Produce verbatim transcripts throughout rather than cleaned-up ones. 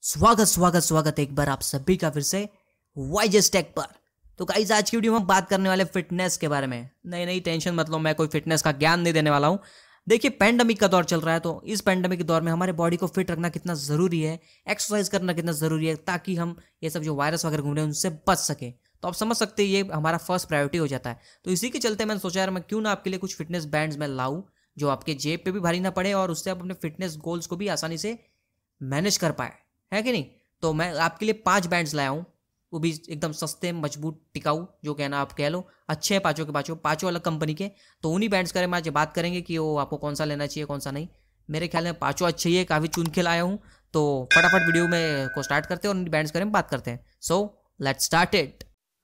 स्वागत स्वागत स्वागत एक बार आप सभी का फिर से वाईजेस टेक पर। तो गाइस आज की वीडियो में हम बात करने वाले फिटनेस के बारे में। नहीं नहीं टेंशन मत लो, मैं कोई फिटनेस का ज्ञान नहीं देने वाला हूँ। देखिए पेंडेमिक का दौर चल रहा है, तो इस पेंडेमिक के दौर में हमारे बॉडी को फिट रखना कितना ज़रूरी है, एक्सरसाइज करना कितना ज़रूरी है, ताकि हम ये सब जो वायरस वगैरह घूम रहे हैं उनसे बच सके। तो आप समझ सकते हैं ये हमारा फर्स्ट प्रायोरिटी हो जाता है। तो इसी के चलते मैंने सोचा यार मैं क्यों ना आपके लिए कुछ फिटनेस बैंड्स में लाऊं जो आपके जेब पे भी भारी ना पड़े और उससे आप अपने फिटनेस गोल्स को भी आसानी से मैनेज कर पाए, है कि नहीं। तो मैं आपके लिए पांच बैंड्स लाया हूँ, वो भी एकदम सस्ते, मजबूत, टिकाऊ, जो कहना आप कह लो, अच्छे हैं पाँचों के पाँचों पाँचों अलग कंपनी के। तो उन्हीं बैंड्स के बारे में आज बात करेंगे कि वो आपको कौन सा लेना चाहिए कौन सा नहीं। मेरे ख्याल में पाँचों अच्छे ही है, काफ़ी चुन के लाया हूँ। तो फटाफट वीडियो में को स्टार्ट करते हैं और उन बैंड्स के बारे में बात करते हैं। So let's start it.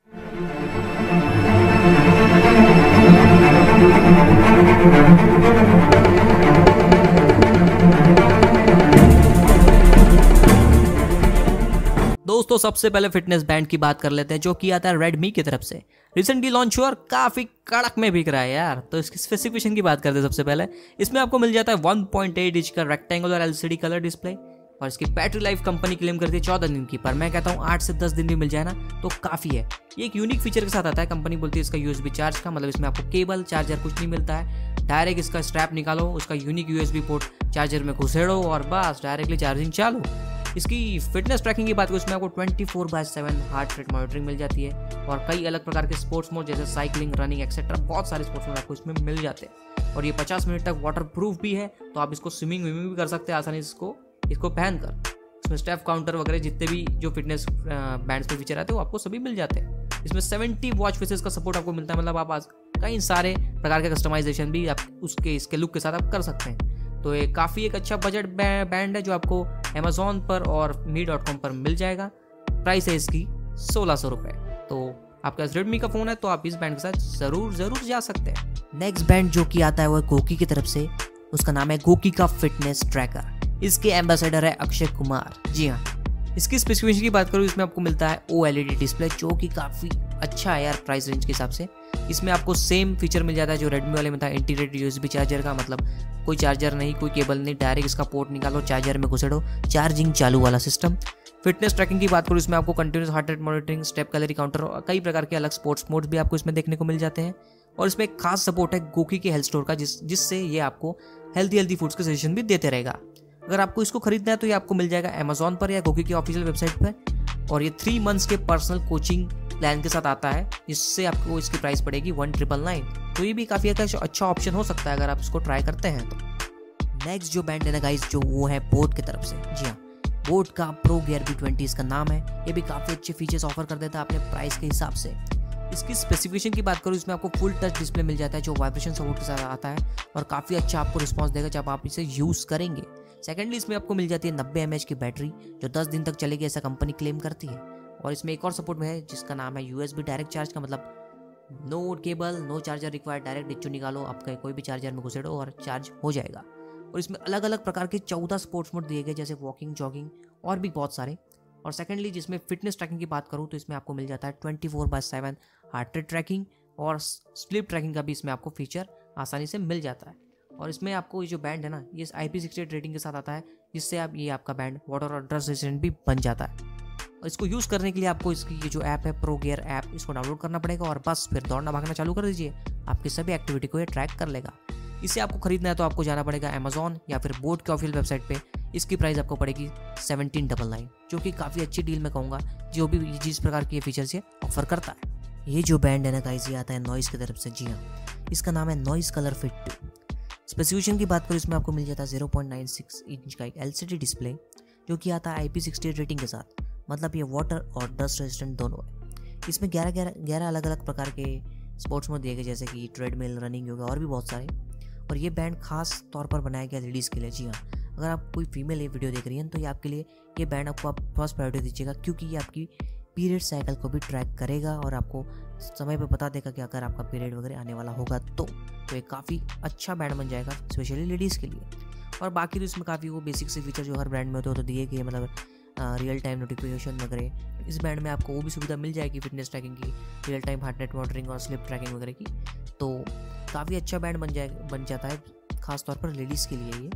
दोस्तों सबसे पहले फिटनेस बैंड की बात कर लेते हैं, जो कि आता है रेडमी की तरफ से। रिसेंटली लॉन्च हुआ और काफ़ी कड़क में बिक रहा है यार। तो इसकी स्पेसिफिकेशन की बात करते हैं सबसे पहले। इसमें आपको मिल जाता है वन पॉइंट एट इंच का रेक्टेंगुलर एलसीडी कलर डिस्प्ले और इसकी बैटरी लाइफ कंपनी क्लेम करती है चौदह दिन की, पर मैं कहता हूँ आठ से दस दिन भी मिल जाए ना तो काफ़ी है। ये एक यूनिक फीचर के साथ आता है। कंपनी बोलती है इसका यूएसबी चार्ज का, मतलब इसमें आपको केबल चार्जर कुछ नहीं मिलता है। डायरेक्ट इसका स्ट्रैप निकालो, उसका यूनिक यूएसबी पोर्ट चार्जर में घुसेड़ो और बस डायरेक्टली चार्जिंग चालू। इसकी फिटनेस ट्रैकिंग की बात करें, उसमें आपको twenty four by seven heart rate monitoring मिल जाती है और कई अलग प्रकार के स्पोर्ट्स मोड जैसे साइकिलिंग, रनिंग एक्सेट्रा, बहुत सारे स्पोर्ट्स मोड आपको इसमें मिल जाते हैं। और ये पचास मिनट तक वाटर प्रूफ भी है, तो आप इसको स्विमिंग विमिंग भी कर सकते हैं आसानी से इसको इसको पहनकर। इसमें स्टेप काउंटर वगैरह जितने भी जो फिटनेस बैंड्स पे फीचर आते हैं वो आपको सभी मिल जाते हैं। इसमें सेवेंटी वॉच फेसेस का सपोर्ट आपको मिलता है, मतलब आप आज कई सारे प्रकार के कस्टमाइजेशन भी आप उसके इसके लुक के साथ आप कर सकते हैं। तो ये काफ़ी एक अच्छा बजट बैंड है जो आपको अमेजोन पर और मी डॉट कॉम पर मिल जाएगा। प्राइस है इसकी सोलह सौ रुपये। तो आपका रेडमी का फ़ोन है तो आप इस बैंड के साथ ज़रूर ज़रूर जा सकते हैं। नेक्स्ट बैंड जो कि आता है वो गोकी की तरफ से, उसका नाम है गोकी का फिटनेस ट्रैकर। इसके एम्बेसडर है अक्षय कुमार। जी हाँ, इसकी स्पेसिफिकेशन की बात करूँ, इसमें आपको मिलता है O L E D display, जो कि काफ़ी अच्छा है यार प्राइस रेंज के हिसाब से। इसमें आपको सेम फीचर मिल जाता है जो रेडमी वाले में था, इंटीग्रेटेड यूएसबी चार्जर का, मतलब कोई चार्जर नहीं, कोई केबल नहीं, डायरेक्ट इसका पोर्ट निकालो, चार्जर में घुसेड़ो, चार्जिंग चालू वाला सिस्टम। फिटनेस ट्रैकिंग की बात करूँ, इसमें आपको continuous heart rate monitoring, step calorie counter और कई प्रकार के अलग स्पोर्ट्स मोड्स भी आपको इसमें देखने को मिल जाते हैं। और इसमें एक खास सपोर्ट है गोकी के हेल्थ स्टोर का, जिस जिससे ये आपको हेल्थी हेल्थी फूड्स के सजेशन भी देते रहेगा। अगर आपको इसको खरीदना है तो ये आपको मिल जाएगा अमेजोन पर या गोकी की ऑफिशियल वेबसाइट पर। और ये थ्री मंथ्स के पर्सनल कोचिंग प्लान के साथ आता है, जिससे आपको इसकी प्राइस पड़ेगी वन ट्रिपल नाइन। तो ये भी काफ़ी अच्छा ऑप्शन हो सकता है अगर आप इसको ट्राई करते हैं तो। नेक्स्ट जो बैंड है ना गाइस, जो वो है बोट की तरफ से। जी हाँ, बोट का प्रो गियर बी ट्वेंटी इसका नाम है। ये भी काफ़ी अच्छे फीचर्स ऑफर कर देता है अपने प्राइस के हिसाब से। इसकी स्पेसिफिकेशन की बात करूँ, इसमें आपको फुल टच डिस्प्ले मिल जाता है जो वाइब्रेशन सपोर्ट के साथ आता है और काफ़ी अच्छा आपको रिस्पॉन्स देगा जब आप इसे यूज़ करेंगे। सेकेंडली इसमें आपको मिल जाती है नब्बे एम एच की बैटरी, जो दस दिन तक चलेगी ऐसा कंपनी क्लेम करती है। और इसमें एक और सपोर्ट में है जिसका नाम है यूएसबी डायरेक्ट चार्ज का, मतलब no cable, no charger required, direct डिच्चू निकालो, आपका कोई भी चार्जर में घुसेड़ो और चार्ज हो जाएगा। और इसमें अलग अलग प्रकार के चौदह स्पोर्ट्स मोड दिए गए, जैसे वॉकिंग, जॉगिंग और भी बहुत सारे। और सेकेंडली जिसमें फिटनेस ट्रैकिंग की बात करूँ तो इसमें आपको मिल जाता है twenty four by seven heart rate tracking और स्लीप ट्रैकिंग का भी इसमें आपको फीचर आसानी से मिल जाता है। और इसमें आपको ये जो बैंड है ना, ये I P sixty eight rating के साथ आता है, जिससे आप ये आपका बैंड वाटर और डस्ट रेजिस्टेंट भी बन जाता है। और इसको यूज़ करने के लिए आपको इसकी ये जो ऐप है प्रो गियर ऐप, इसको डाउनलोड करना पड़ेगा और बस फिर दौड़ना भागना चालू कर दीजिए, आपकी सभी एक्टिविटी को ये ट्रैक कर लेगा। इसे आपको खरीदना है तो आपको जाना पड़ेगा अमेजोन या फिर बोट के ऑफिशियल वेबसाइट पे। इसकी प्राइस आपको पड़ेगी सेवनटीन डबल नाइन, जो कि काफ़ी अच्छी डील मैं कहूँगा, जो भी जिस प्रकार के फीचर्स ये ऑफर करता है। ये जो बैंड है ना गाइस, ये आता है नॉइस की तरफ से। जी हाँ, इसका नाम है Noise colour fit two. Specification की बात करूँ, इसमें आपको मिल जाता है zero point nine six inch का एक एलसीडी डिस्प्ले, जो कि आता है I P sixty eight rating के साथ, मतलब ये वाटर और डस्ट रेजिस्टेंट दोनों है। इसमें ग्यारह ग्यारह ग्यारह अलग अलग प्रकार के स्पोर्ट्स मोड दिए गए, जैसे कि ट्रेडमिल, रनिंग, योगा और भी बहुत सारे। और ये बैंड खास तौर पर बनाया गया लेडीज़ के लिए। जी हाँ, अगर आप कोई फीमेल ये वीडियो देख रही हैं तो ये आपके लिए ये बैंड आपको आप फर्स्ट प्रायोरिटी दीजिएगा, क्योंकि ये आपकी पीरियड साइकिल को भी ट्रैक करेगा और आपको समय पे बता देगा कि अगर आपका पीरियड वगैरह आने वाला होगा तो तो ये काफ़ी अच्छा बैंड बन जाएगा स्पेशली लेडीज़ के लिए। और बाकी तो इसमें काफ़ी वो बेसिक से फीचर जो हर ब्रांड में होते हो तो दिए गए, मतलब रियल टाइम नोटिफिकेशन वगैरह। इस बैंड में आपको वो भी सुविधा मिल जाएगी फिटनेस ट्रैकिंग की, real time heart rate monitoring और स्लिप ट्रैकिंग वगैरह की। तो काफ़ी अच्छा बैंड बन जाए बन जाता है खास तौर पर लेडीज़ के लिए ये।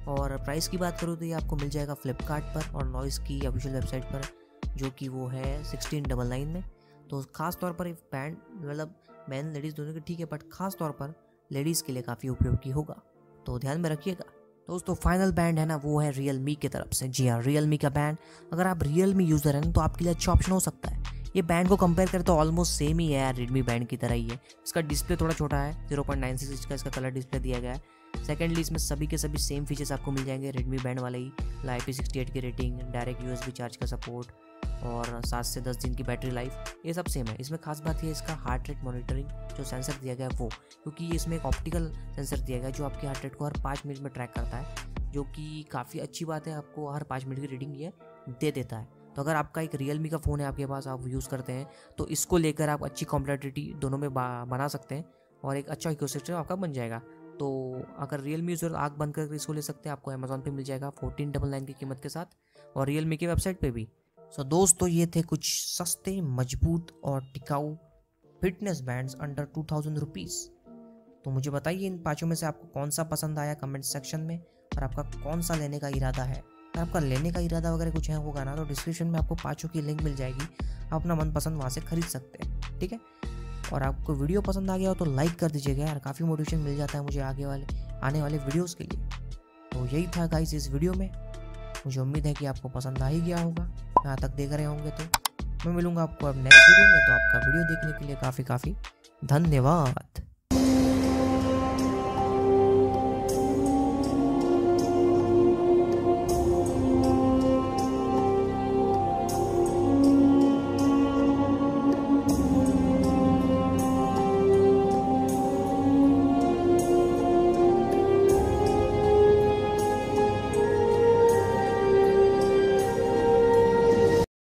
और प्राइस की बात करूँ तो ये आपको मिल जाएगा फ्लिपकार्ट पर और नॉइस की ऑफिशियल वेबसाइट पर, जो कि वो है सिक्सटीन डबल नाइन में। तो खास तौर पर बैंड मतलब मैन लेडीज़ दोनों के ठीक है, बट खास तौर पर लेडीज़ के लिए काफ़ी उपयोगी होगा, तो ध्यान में रखिएगा। दोस्तों फाइनल बैंड है ना, वो है रियलमी की तरफ से। जी हाँ, रियलमी का बैंड। अगर आप रियलमी यूज़र हैं तो आपके लिए अच्छा ऑप्शन हो सकता है। ये बैंड को कंपेयर करें तो ऑलमोस्ट सेम ही है यार, रेडमी बैंड की तरह ही है। इसका डिस्प्ले थोड़ा छोटा है, zero point nine six inch का इसका कलर डिस्प्ले दिया गया है। सेकेंडली इसमें सभी के सभी सेम फीचर्स आपको मिल जाएंगे रेडमी बैंड वाले ही। आई पी सिक्सटी एट की रेटिंग, डायरेक्ट यूएसबी चार्ज का सपोर्ट और सात से दस दिन की बैटरी लाइफ, ये सब सेम है। इसमें खास बात ये इसका हार्ट रेट मॉनिटरिंग जो सेंसर दिया गया है वो, क्योंकि इसमें एक ऑप्टिकल सेंसर दिया गया है जो आपकी हार्ट रेट को हर पाँच मिनट में ट्रैक करता है, जो कि काफ़ी अच्छी बात है। आपको हर पाँच मिनट की रीडिंग ये दे देता है। तो अगर आपका एक रियलमी का फ़ोन है आपके पास, आप यूज़ करते हैं, तो इसको लेकर आप अच्छी कॉम्पेटिटिविटी दोनों में बना सकते हैं और एक अच्छा इकोसिस्टम आपका बन जाएगा। तो अगर रियलमी यूज़र आँख बंद करके इसको ले सकते हैं, आपको अमेजोन पे मिल जाएगा फोर्टीन डबल नाइन की कीमत के साथ और रियलमी की वेबसाइट पे भी। सो so, दोस्तों ये थे कुछ सस्ते, मजबूत और टिकाऊ fitness bands under two thousand rupees. तो मुझे बताइए इन पाँचों में से आपको कौन सा पसंद आया कमेंट सेक्शन में, और आपका कौन सा लेने का इरादा है। अगर आपका लेने का इरादा वगैरह कुछ है होगा ना, तो डिस्क्रिप्शन में आपको पाँचों की लिंक मिल जाएगी, आप अपना मनपसंद वहाँ से खरीद सकते हैं, ठीक है। और आपको वीडियो पसंद आ गया हो तो लाइक कर दीजिएगा यार, काफ़ी मोटिवेशन मिल जाता है मुझे आगे वाले आने वाले वीडियोज़ के लिए। तो यही था गाइस इस वीडियो में, मुझे उम्मीद है कि आपको पसंद आ ही गया होगा, यहाँ तक देख रहे होंगे। तो मैं मिलूँगा आपको अब नेक्स्ट वीडियो में, तो आपका वीडियो देखने के लिए काफ़ी काफ़ी धन्यवाद।